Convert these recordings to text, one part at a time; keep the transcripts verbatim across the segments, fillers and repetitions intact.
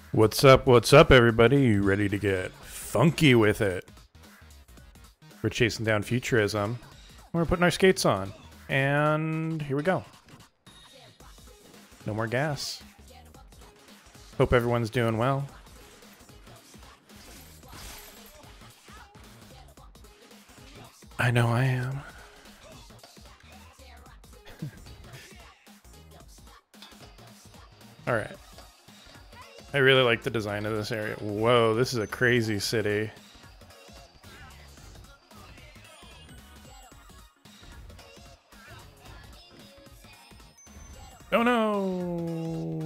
What's up, what's up, everybody? You ready to get funky with it? We're chasing down futurism. We're putting our skates on. And here we go. No more gas. Hope everyone's doing well. I know I am. Alright. I really like the design of this area. Whoa, this is a crazy city. Oh no!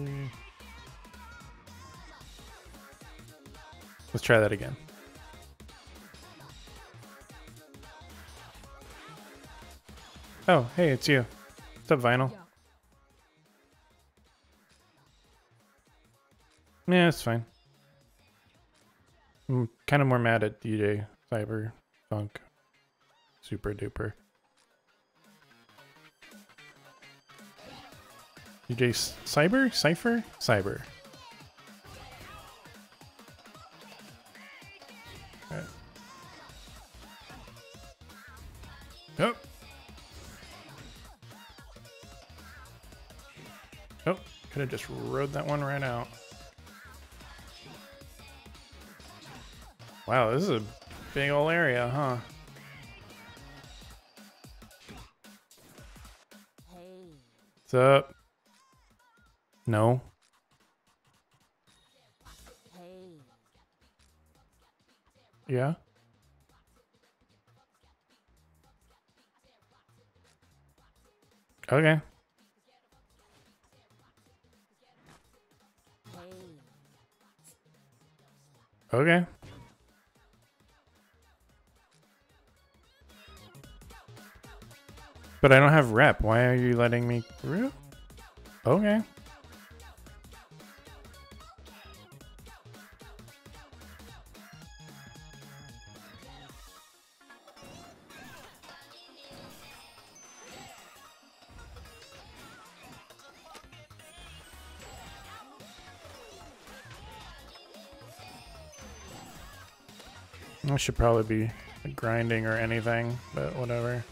Let's try that again. Oh, hey, it's you. What's up, Vinyl? Yeah, it's fine. I'm kind of more mad at D J Cyber Funk Super Duper. D J Cyber? Cypher? Cyber. Right. Oh! Oh, could have just rode that one right out. Wow, this is a big ol' area, huh? Hey. What's up? No. Hey. Yeah? Okay. Hey. Okay. But I don't have rep. Why are you letting me through? Okay. I should probably be grinding or anything, but whatever.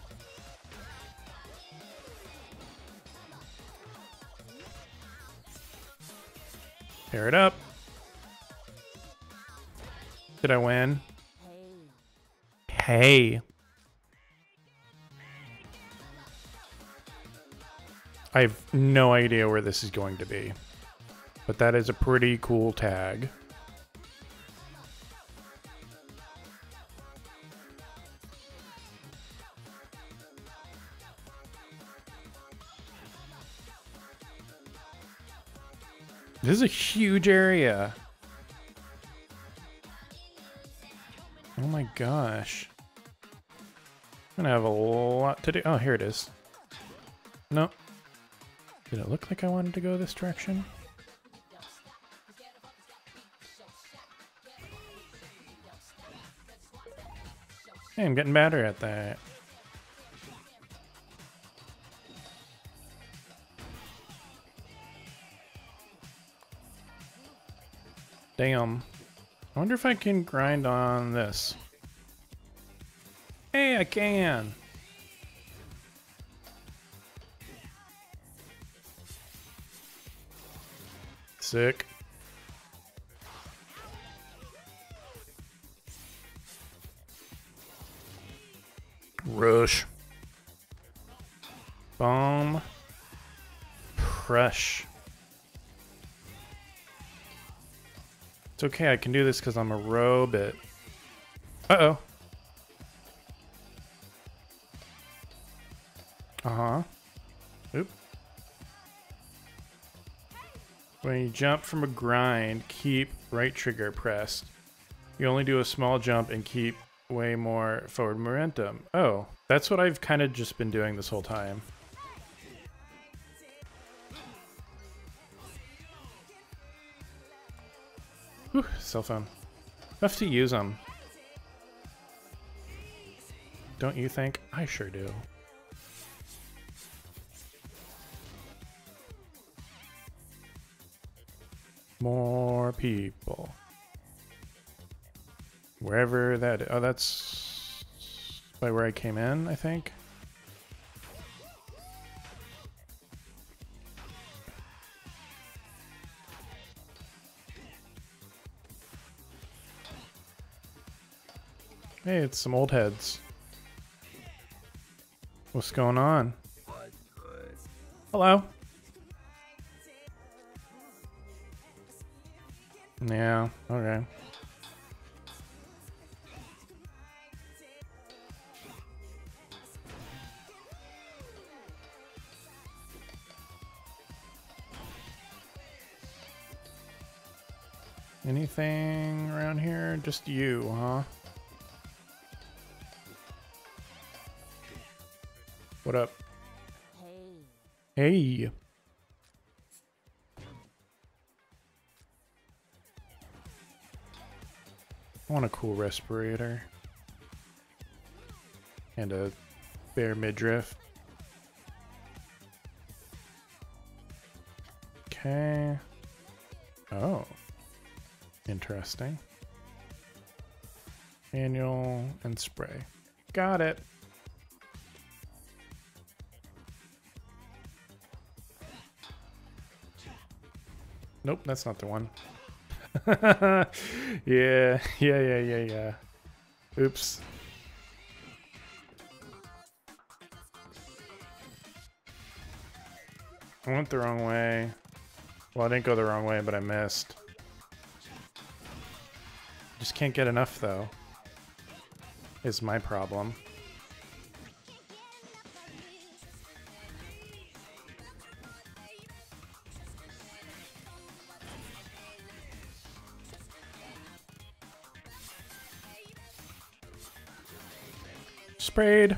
Tear it up. Did I win? Hey. Hey. I have no idea where this is going to be, but that is a pretty cool tag. This is a huge area. Oh my gosh. I'm gonna have a lot to do. Oh, here it is. No. Did it look like I wanted to go this direction? Hey, I'm getting better at that. Damn. I wonder if I can grind on this. Hey, I can! Sick. Rush. Bomb. Crush. It's okay, I can do this because I'm a robot. Uh-oh. Uh-huh. Oop. When you jump from a grind, keep right trigger pressed. You only do a small jump and keep way more forward momentum. Oh, that's what I've kind of just been doing this whole time. Whew, cell phone. Tough to use them. Don't you think? I sure do. More people. Wherever that... Oh, that's by where I came in, I think. Hey, it's some old heads. What's going on? Hello. Yeah, okay. Anything around here? Just you, huh? What up? Hey. Hey. I want a cool respirator. And a bare midriff. Okay. Oh. Interesting. Manual and spray. Got it. Nope, that's not the one. yeah, yeah, yeah, yeah, yeah. Oops. I went the wrong way. Well, I didn't go the wrong way, but I missed. Just can't get enough, though. Is my problem. Sprayed.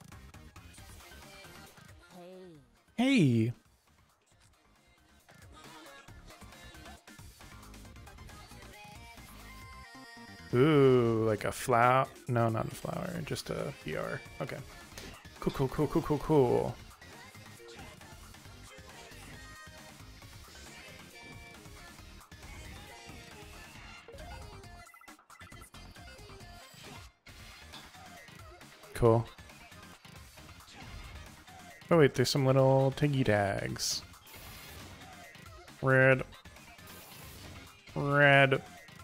Hey. Hey. Ooh, like a flower. No, not a flower, just a B R. Okay. Cool, cool, cool, cool, cool, cool. Cool. Oh wait, there's some little tiggy tags. Red. Red.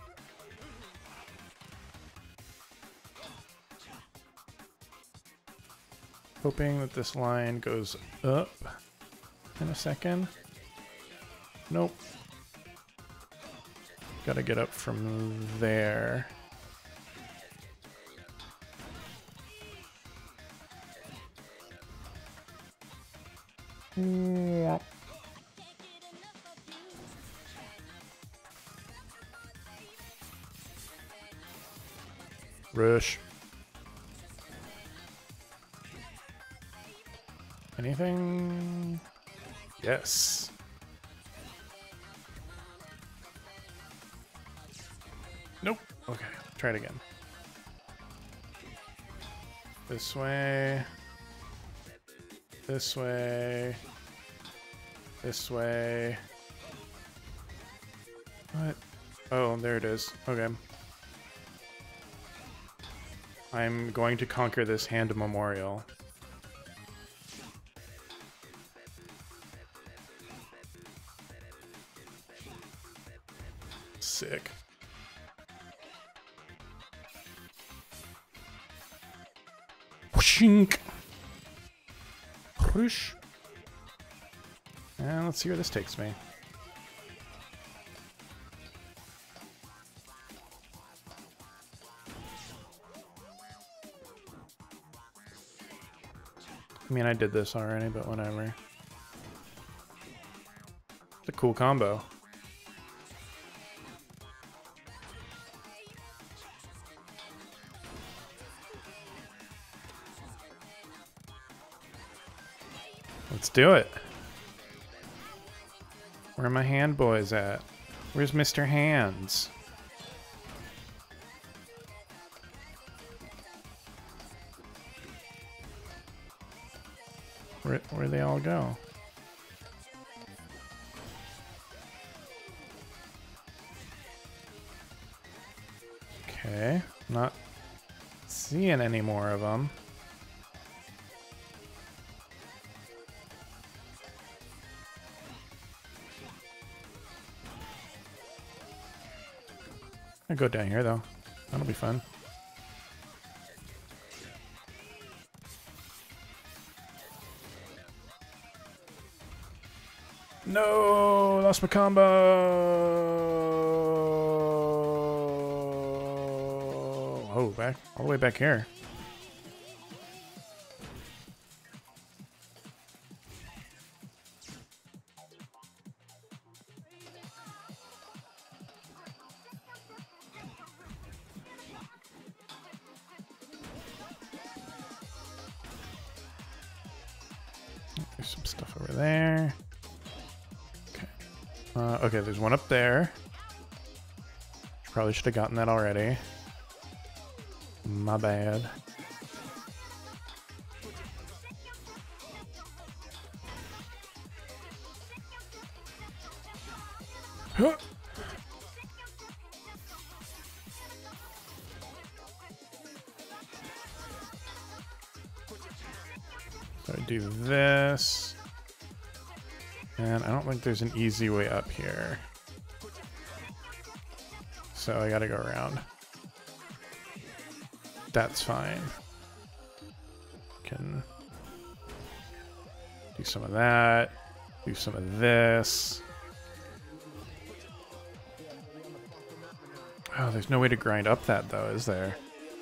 Hoping that this line goes up in a second. Nope. Gotta get up from there. Yeah. Rush. Anything? Yes. Nope. Okay, try it again. This way. This way. This way. What? Oh, there it is. Okay. I'm going to conquer this hand memorial. Sick. Whooshink. Whoosh. And let's see where this takes me. I mean, I did this already, but whatever. It's a cool combo. Let's do it. Where are my hand boys at? Where's Mister Hands? Where, where'd they all go? Okay, not seeing any more of them. I'll go down here though. That'll be fun. No, lost my combo. Oh, back all the way back here. There's some stuff over there. Okay. Uh, okay, there's one up there. Probably should have gotten that already. My bad. Huh. So I do this. And I don't think there's an easy way up here. So I gotta go around. That's fine. Can do some of that. Do some of this. Oh, there's no way to grind up that though, is there?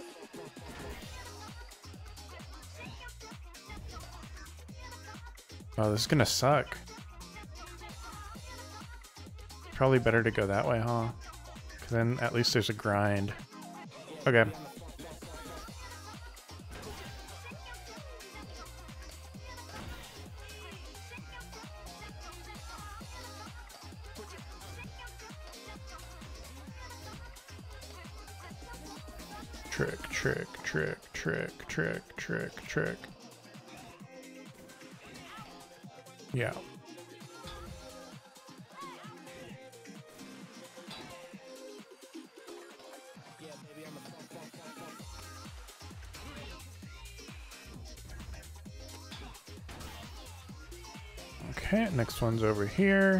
Oh, this is gonna suck. Probably better to go that way, huh? Because then at least there's a grind. Okay. Trick, trick, trick, trick, trick, trick, trick. Yeah. Okay, next one's over here.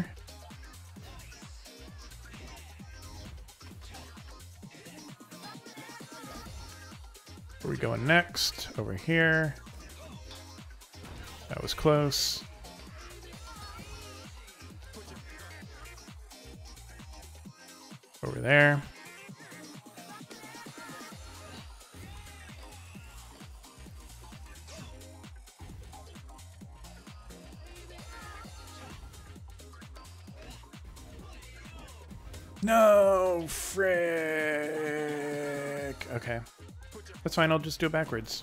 Where are we going next? Over here. That was close. Over there. No, frick. Okay. That's fine, I'll just do it backwards.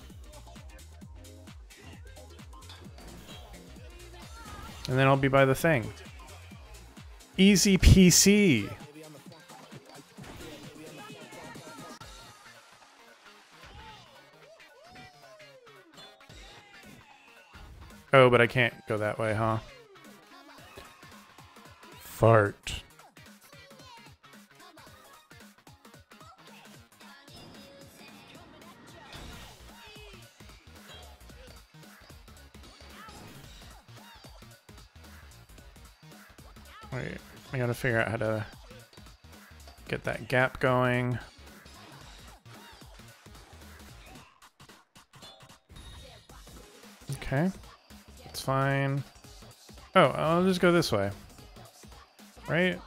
And then I'll be by the thing. Easy P C. Oh, but I can't go that way, huh? Fart. Wait, I gotta figure out how to get that gap going. Okay, that's fine. Oh, I'll just go this way. Right?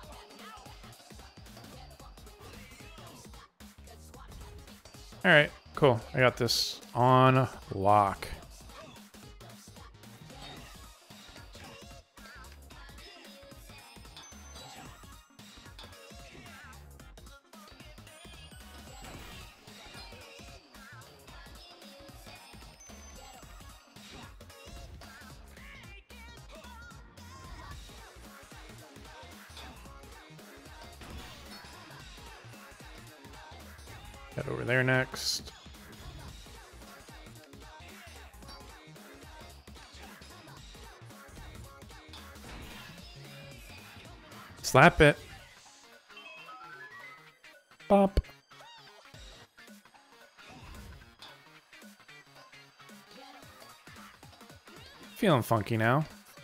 Alright, cool. I got this on lock. Head over there next. Slap it. Bop. Feeling funky now.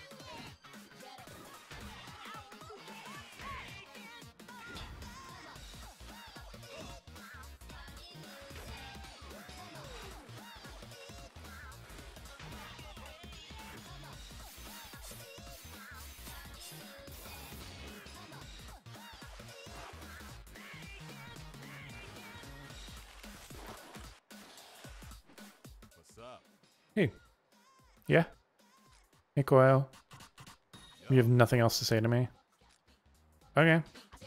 Hey. Yeah? Hey, Coil. You have nothing else to say to me? Okay.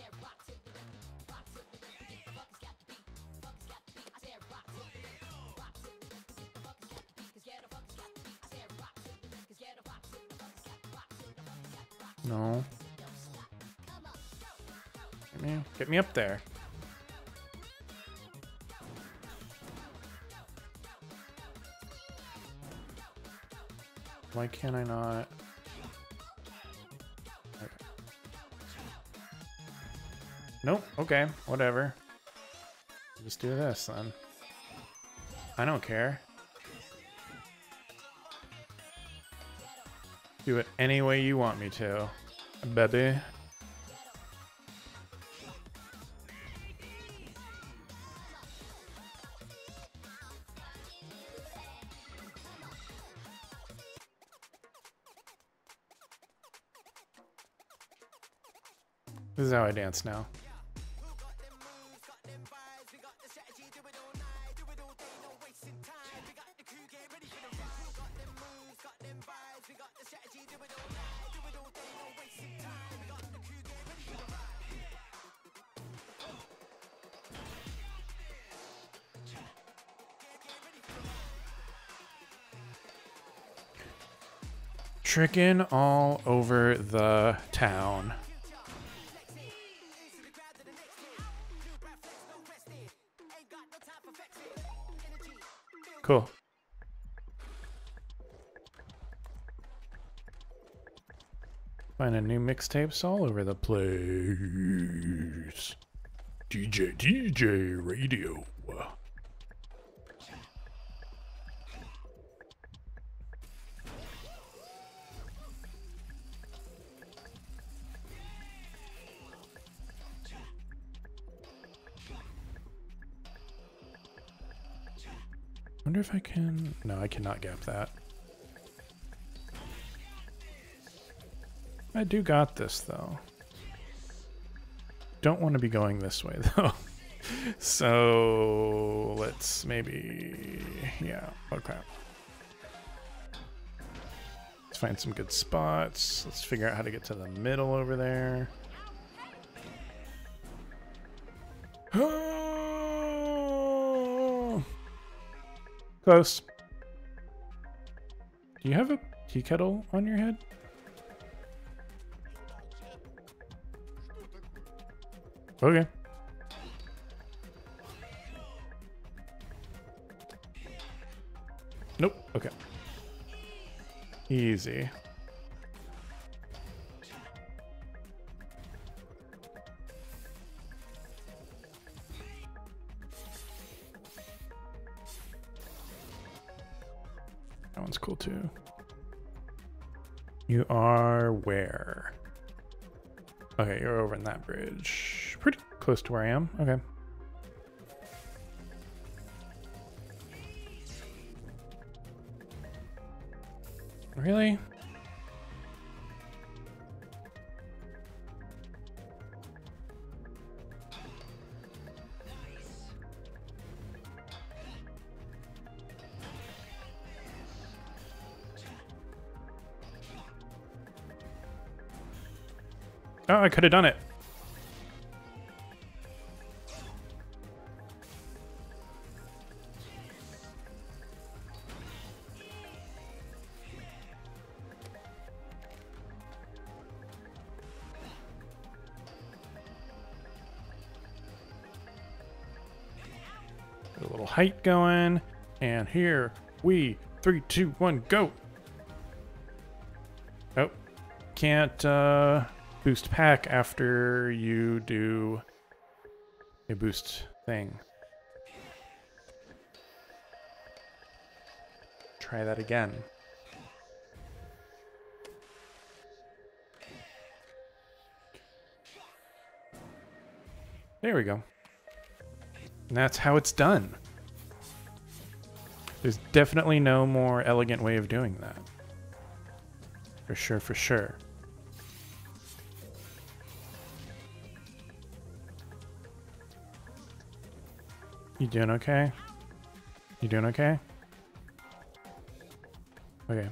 No. Get me, get me up there. Why can't I not? Okay. Nope. Okay. Whatever. Just do this then. I don't care. Do it any way you want me to, baby. This is how I dance now. Tricking all over the town. Cool. Finding new mixtapes all over the place. D J, D J radio. I wonder if I can... No, I cannot gap that. I do got this, though. Don't want to be going this way, though. So... let's maybe... Yeah, okay. Let's find some good spots. Let's figure out how to get to the middle over there. Close. Do you have a tea kettle on your head? Okay. Nope. Okay. Easy. That one's cool too. You are where? Okay, you're over in that bridge. Pretty close to where I am. Okay. Really? Oh, I could have done it. Get a little height going, and here we three, two, one, go. Oh, can't uh boost pack after you do a boost thing. Try that again. There we go. And that's how it's done. There's definitely no more elegant way of doing that. For sure, for sure. You doing okay? You doing okay? Okay.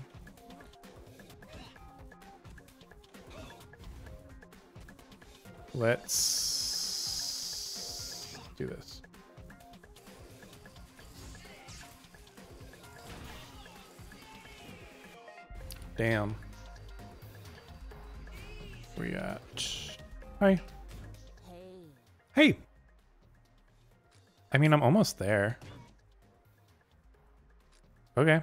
Let's do this. Damn. Where you at? Hi. Hey. Hey! I mean, I'm almost there. Okay.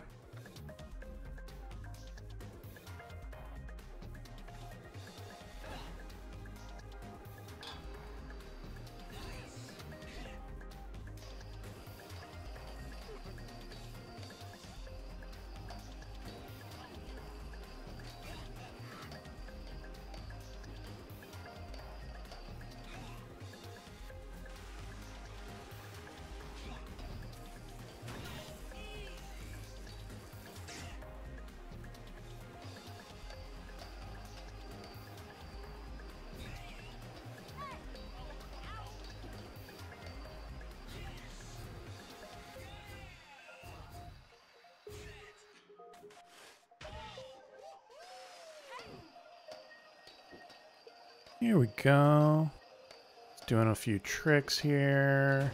Here we go. Just doing a few tricks here.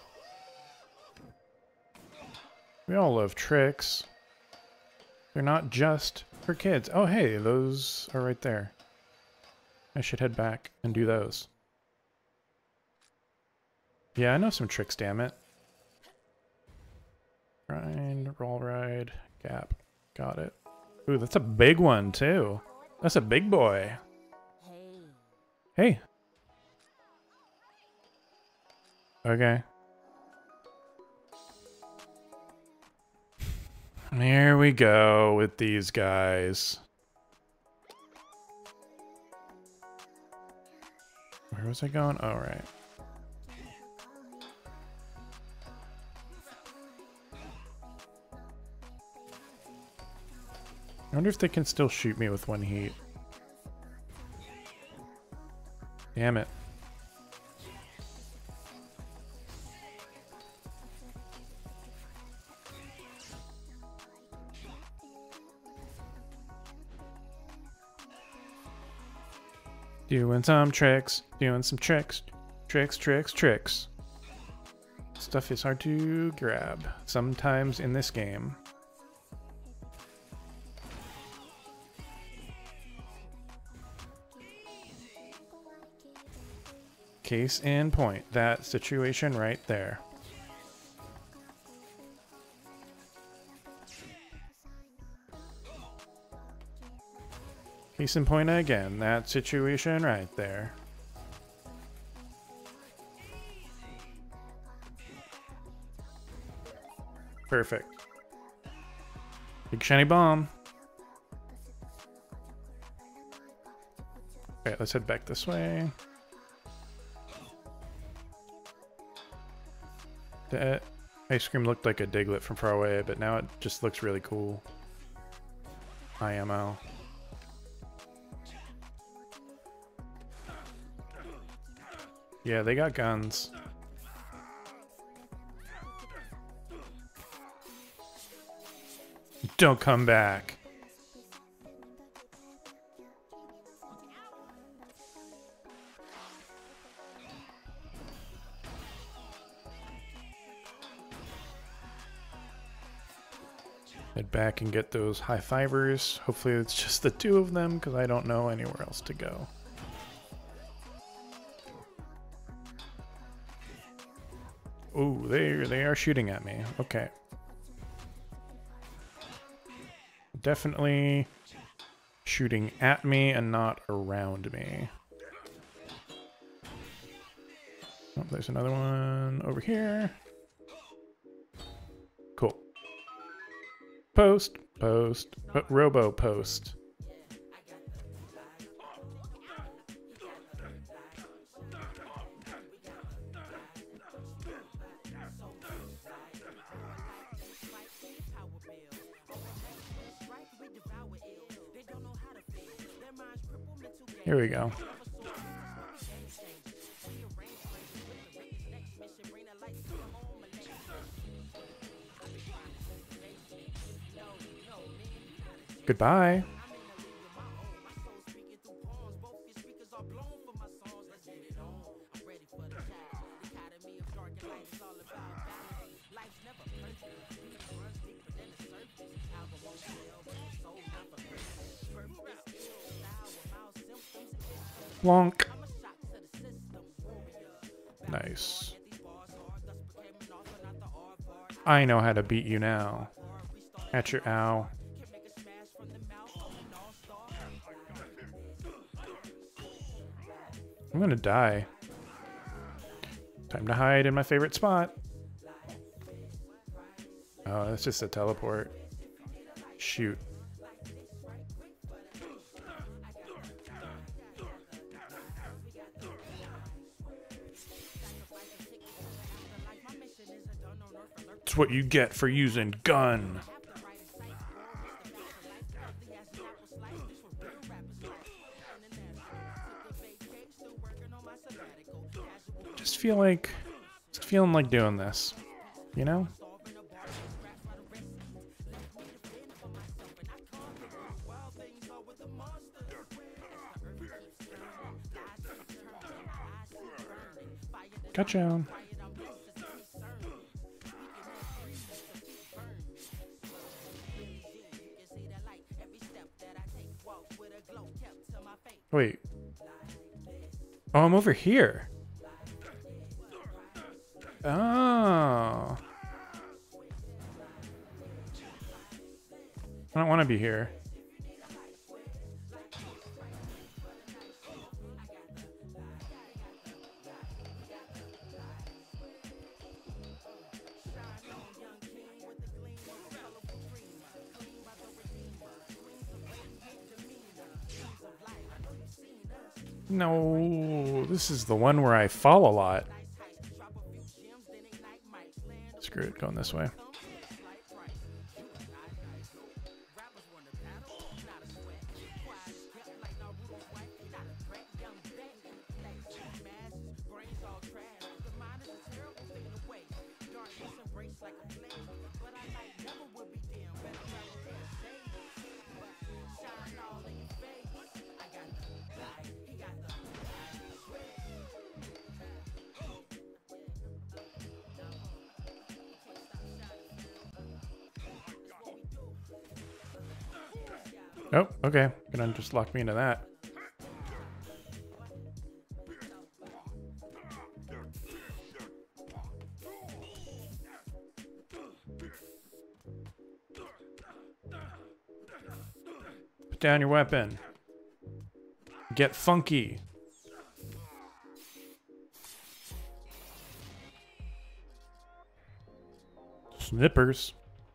We all love tricks. They're not just for kids. Oh, hey, those are right there. I should head back and do those. Yeah, I know some tricks, damn it. Grind, roll ride, gap. Got it. Ooh, that's a big one, too. That's a big boy. Hey. Okay. Here we go with these guys. Where was I going? Oh, right. I wonder if they can still shoot me with one heat. Damn it. Doing some tricks, doing some tricks, tricks, tricks, tricks. Stuff is hard to grab sometimes in this game. Case in point, that situation right there. Case in point again, that situation right there. Perfect. Big shiny bomb. Okay, let's head back this way. That ice cream looked like a Diglett from far away, but now it just looks really cool. I M O. Yeah, they got guns. Don't come back. Head back and get those high fivers. Hopefully it's just the two of them, because I don't know anywhere else to go. Ooh, they they are shooting at me. Okay. Definitely shooting at me and not around me. Oh, there's another one over here. Cool. Post, post, uh, robo post. Here we go. Goodbye. Wonk. Nice. I know how to beat you now. At your ow. I'm gonna die. Time to hide in my favorite spot. Oh, that's just a teleport. Shoot. It's what you get for using gun. Just feel like, just feeling like doing this, you know? Gotcha. Wait. Oh, I'm over here. Oh. I don't want to be here. No, this is the one where I fall a lot. Screw it, going this way. Oh, okay. Gonna just lock me into that. Put down your weapon. Get funky. Snippers.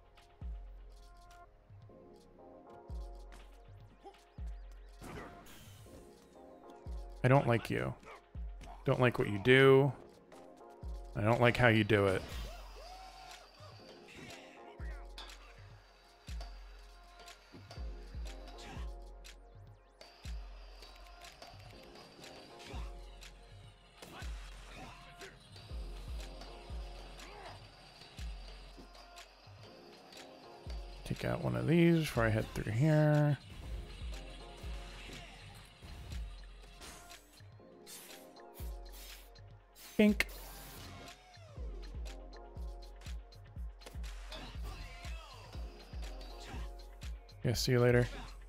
I don't like you. Don't like what you do. I don't like how you do it. Take out one of these before I head through here. Pink. Yeah, see you later.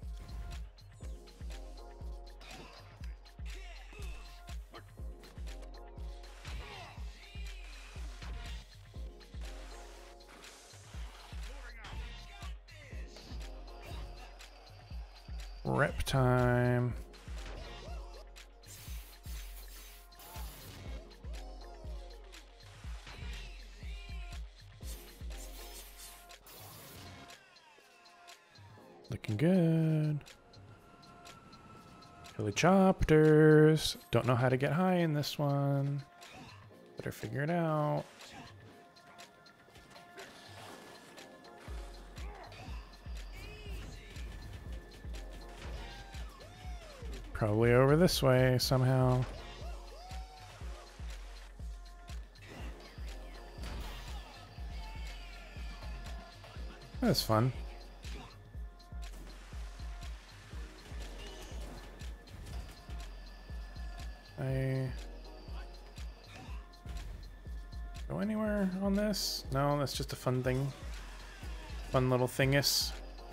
Rep time. Looking good. Helicopters. Don't know how to get high in this one. Better figure it out. Probably over this way somehow. That's fun. I go anywhere on this? No, that's just a fun thing. Fun little thingus.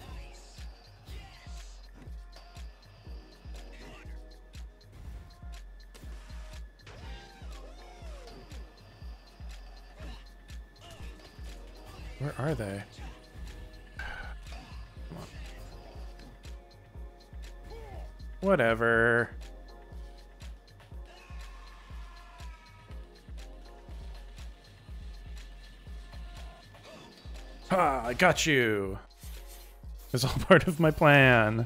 Where are they? Come on. Whatever. Ah, I got you. It's all part of my plan.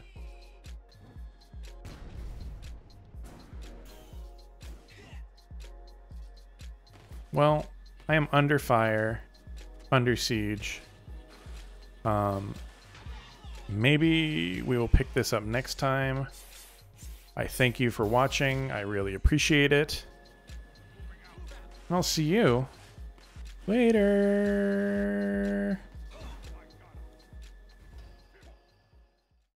Well, I am under fire, under siege. Um, maybe we will pick this up next time. I thank you for watching. I really appreciate it. And I'll see you later.